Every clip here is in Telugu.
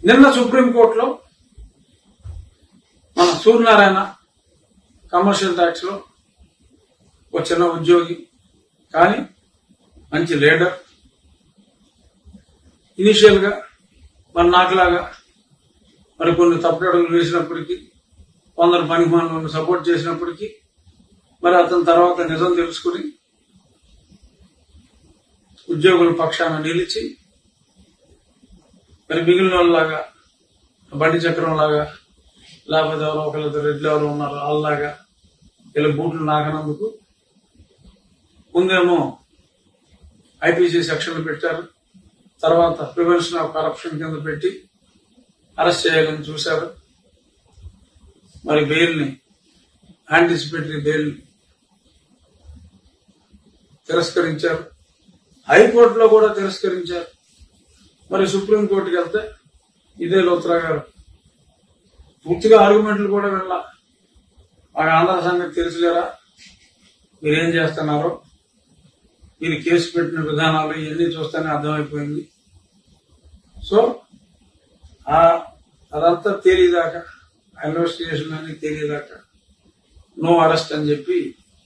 నిన్న సుప్రీంకోర్టులో మన సూర్యనారాయణ కమర్షియల్ ట్యాక్స్ లో ఒక చిన్న ఉద్యోగి కానీ మంచి లీడర్, ఇనిషియల్ గా మరి నాకులాగా మరి కొన్ని తప్పుడుగులు వేసినప్పటికీ, కొందరు పనిమాలను సపోర్ట్ చేసినప్పటికీ మరి అతని తర్వాత నిజం తెలుసుకుని ఉద్యోగుల పక్షాన నిలిచి మరి మిగిలిన వాళ్ళలాగా బండి చక్రం లాగా లేకపోతే ఎవరో ఒకరిద్దరు రెడ్లు ఎవరు ఉన్నారు వాళ్ళలాగా వీళ్ళ బూట్లు నాకనందుకు ముందేమో ఐపీసీ సెక్షన్లు పెట్టారు, తర్వాత ప్రివెన్షన్ ఆఫ్ కరప్షన్ కింద పెట్టి అరెస్ట్ చేయాలని చూశారు. మరి బెయిల్ని, యాంటిసిపేటరీ బెయిల్ తిరస్కరించారు, హైకోర్టులో కూడా తిరస్కరించారు. మరి సుప్రీంకోర్టుకి వెళ్తే ఇదే లోత్రా గారు పూర్తిగా ఆర్గ్యుమెంట్లు కూడా వెళ్ళా, మాకు ఆంధ్ర సంగతి తెలుసులేరా, మీరేం చేస్తున్నారో, మీరు కేసు పెట్టిన విధానాలు ఇవన్నీ చూస్తేనే అర్థమైపోయింది. సో అదంతా తేలిదాకా, ఇన్వెస్టిగేషన్ అన్ని తేలిదాకా నో అరెస్ట్ అని చెప్పి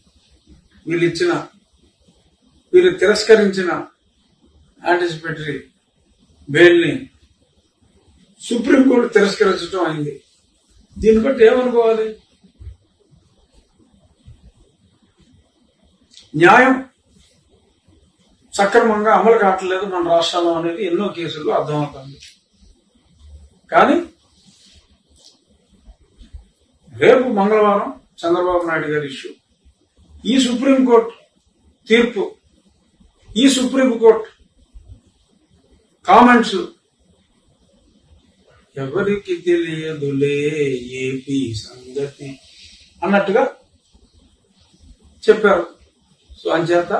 వీళ్ళు తిరస్కరించిన యాంటిసిపేటరీ బెయిల్ ని సుప్రీంకోర్టు తిరస్కరించడం అయింది. దీన్ని బట్టి ఏమనుకోవాలి? న్యాయం సక్రమంగా అమలు కావట్లేదు మన రాష్ట్రంలో అనేది ఎన్నో కేసుల్లో అర్థమవుతుంది. కానీ రేపు మంగళవారం చంద్రబాబు నాయుడు గారి ఇష్యూ, ఈ సుప్రీంకోర్టు తీర్పు, ఈ సుప్రీంకోర్టు కామెంట్స్ ఎవరికి తెలియదులే ఏపీ సంగతి అన్నట్టుగా చెప్పారు. సో అంచేత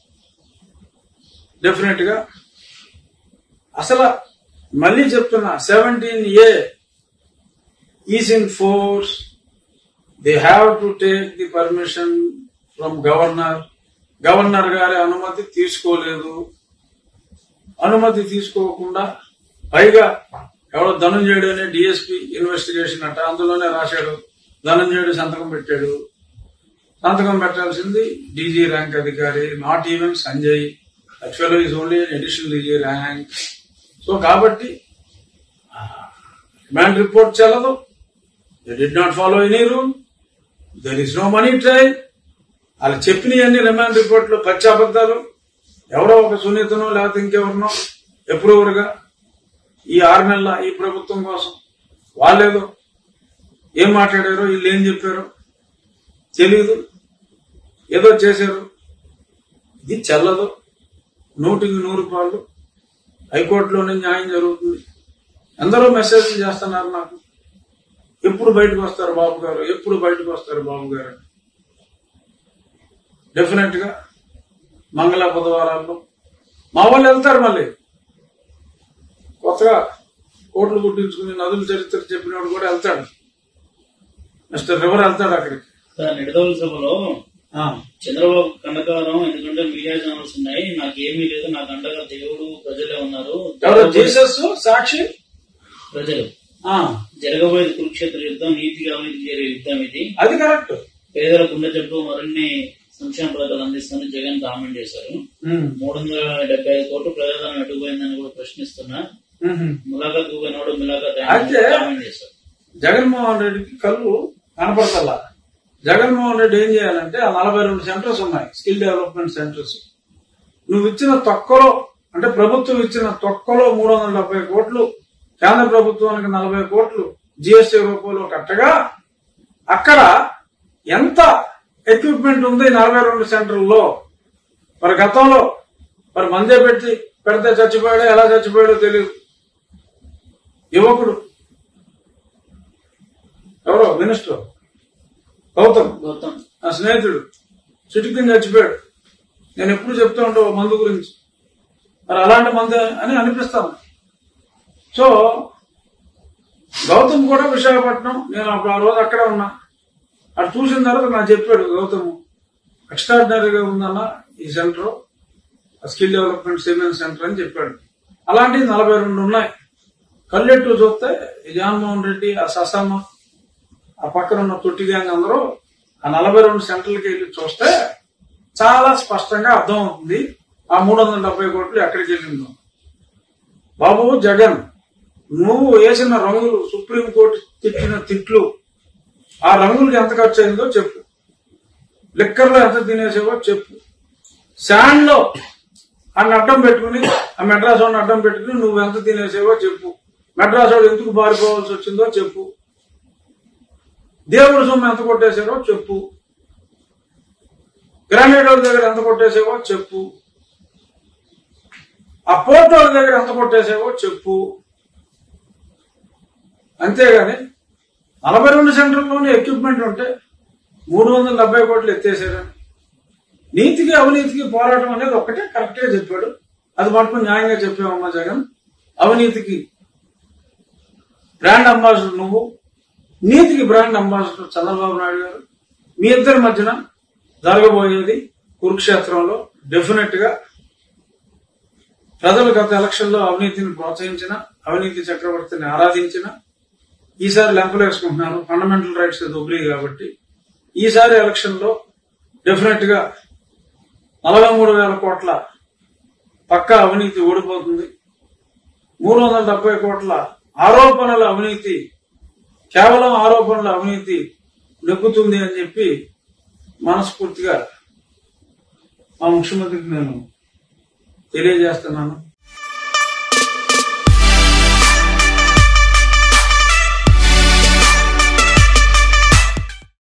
డెఫినెట్ గా అసలు మళ్ళీ చెప్తున్నా, 17A is in force. They have to take the permission from governor. Governor గారి అనుమతి తీసుకోలేదు. అనుమతి తీసుకోకుండా పైగా ఎవడో ధనంజయుడు అనే డిఎస్పీ ఇన్వెస్టిగేషన్ అంట, అందులోనే రాశాడు, ధనంజయుడు సంతకం పెట్టాడు. సంతకం పెట్టాల్సింది డీజీ ర్యాంక్ అధికారి, నాట్ ఈవెన్ సంజయ్. యాక్చువల్గా is only additional DG rank. So కాబట్టి రిమాండ్ రిపోర్ట్ చెల్లదు. They did not follow any rule. There is no money trial. వాళ్ళు చెప్పినవన్నీ రిమాండ్ రిపోర్ట్ లో పచ్చి అబద్దాలు. ఎవరో ఒక సునీతనో లేకపోతే ఇంకెవరినో అప్రూవర్ గా ఈ 6 నెలల ఈ ప్రభుత్వం కోసం వాళ్ళేదో ఏం మాట్లాడారో, వీళ్ళు ఏం చెప్పారో తెలీదు, ఏదో చేశారు. ఇది చెల్లదు. 100కి 100 రూపాయలు హైకోర్టులోనే న్యాయం జరుగుతుంది. ఎందరో మెసేజ్ చేస్తున్నారు నాకు, ఎప్పుడు బయటకు వస్తారు బాబు గారు, ఎప్పుడు బయటకు వస్తారు బాబు గారు. డెఫినెట్ గా మంగళ బుధవారాల్లో మా వాళ్ళు వెళ్తారు. మళ్ళీ కొత్తగా కోట్లు గుట్టించుకుని నదుల చరిత్ర చెప్పినప్పుడు కూడా వెళ్తాడు. మిస్టర్ రివర్ వెళ్తాడు అక్కడికి. నిడదవోలు సభలో చంద్రబాబు కండకారం, ఎందుకంటే మీడియా ఛానల్స్ ఉన్నాయి, నాకు ఏమీ లేదు, నాకు అండగా దేవుడు ప్రజలే ఉన్నారు, జీసస్ సాక్షి ప్రజలు, జరగబోయేది కురుక్షేత్ర యుద్ధం, నీతిగా అవినీతి చేరే యుద్ధం ఇది, అది కరెక్ట్, పేదల గుండె జబ్బు మరిన్ని సంక్షేమ పథకాలు అందిస్తామని జగన్ కామెంట్ చేశారు. 375 కోట్లు ప్రజాధనం ఎటుపోయిందని కూడా ప్రశ్నిస్తున్నా. ములాఖాత్ పోయినోడు ములాఖాత్ కామెంట్ చేశారు. జగన్మోహన్ రెడ్డికి కళ్ళు కనపడతల్లా. జగన్మోహన్ రెడ్డి ఏం చేయాలంటే ఆ 42 సెంటర్స్ ఉన్నాయి, స్కిల్ డెవలప్మెంట్ సెంటర్స్. నువ్వు ఇచ్చిన తొక్కలో, అంటే ప్రభుత్వం ఇచ్చిన తొక్కలో 370 కోట్లు, కేంద్ర ప్రభుత్వానికి 40 కోట్లు జిఎస్టీ రూపంలో కట్టగా అక్కడ ఎంత ఎక్విప్మెంట్ ఉంది 42 సెంటర్లో. మరి గతంలో మరి మందే పెడితే చచ్చిపోయాడో ఎలా చచ్చిపోయాడో తెలియదు. యువకుడు ఎవరో మినిస్టర్ గౌతమ్ నా స్నేహితుడు చిటికిని చచ్చిపోయాడు. నేను ఎప్పుడు చెప్తూ ఉంటావు మందు గురించి, మరి అలాంటి మందు అని అనిపిస్తాను. సో గౌతమ్ కూడా విశాఖపట్నం, నేను ఆ రోజు అక్కడే ఉన్నా, అటు చూసిన తర్వాత నాకు చెప్పాడు గౌతమ్, ఎక్స్ట్రాడినరీగా ఉందన్న ఈ centre, skill development cement centre అని చెప్పాడు. అలాంటివి 42 ఉన్నాయి. కళ్ళెట్టు చూస్తే ఈ జగన్మోహన్ రెడ్డి, ఆ ససామ, ఆ పక్కన ఉన్న తొట్టి గ్యాంగ్ అందరూ ఆ 42 సెంటర్లకి వెళ్ళి చూస్తే చాలా స్పష్టంగా అర్థం అవుతుంది ఆ 370 కోట్లు ఎక్కడికి వెళ్ళిందో. బాబు జగన్, నువ్వు వేసిన రంగులు, సుప్రీంకోర్టు తిట్టిన తిట్లు, ఆ రంగులకి ఎంత ఖర్చు అయిందో చెప్పు. లిక్కర్లో ఎంత తినేసేవో చెప్పు. శాండ్ లో అన్ని అడ్డం పెట్టుకుని, ఆ మెడ్రాస్ వాడిని అడ్డం పెట్టుకుని నువ్వు ఎంత తినేసేవో చెప్పు. మెడ్రాస్ వాడు ఎందుకు బారిపోవాల్సి వచ్చిందో చెప్పు. దేవుడి సొమ్ము ఎంత కొట్టేసారో చెప్పు. గ్రానైట్ వాళ్ళ దగ్గర ఎంత కొట్టేసేవో చెప్పు. ఆ పోర్ట్ వాళ్ళ దగ్గర ఎంత కొట్టేసేవో చెప్పు. అంతేగాని 42 సెంటర్లోనే ఎక్విప్మెంట్ ఉంటే 370 కోట్లు ఎత్తేసారని. నీతికి అవినీతికి పోరాటం అనేది ఒక్కటే కరెక్ట్ గా చెప్పాడు. అది మటుకు న్యాయంగా చెప్పావమ్మా జగన్. అవినీతికి బ్రాండ్ అంబాసిడర్ నువ్వు, నీతికి బ్రాండ్ అంబాసిడర్ చంద్రబాబు నాయుడు గారు. మీ ఇద్దరి మధ్యన జరగబోయేది కురుక్షేత్రంలో డెఫినెట్ గా ప్రజలు గత ఎలక్షన్ లో అవినీతిని ప్రోత్సహించిన, అవినీతి చక్రవర్తిని ఆరాధించిన, ఈసారి లెంపలు వేసుకుంటున్నారు. ఫండమెంటల్ రైట్స్ దొబ్బలి కాబట్టి ఈసారి ఎలక్షన్ లో డెఫినెట్ గా 43,000 కోట్ల పక్కా అవినీతి ఓడిపోతుంది. 370 కోట్ల ఆరోపణల అవినీతి, కేవలం ఆరోపణల అవినీతి నెగ్గుతుంది అని చెప్పి మనస్ఫూర్తిగా మా ముఖ్యమంత్రికి నేను తెలియజేస్తున్నాను.